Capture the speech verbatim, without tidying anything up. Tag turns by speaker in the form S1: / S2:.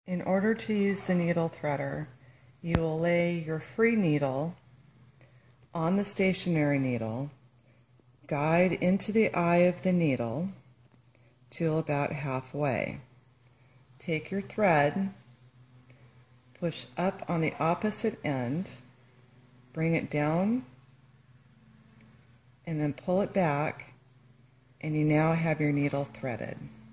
S1: In order to use the needle threader, you will lay your free needle on the stationary needle, guide into the eye of the needle till about halfway. Take your thread, push up on the opposite end, bring it down, and then pull it back, and you now have your needle threaded.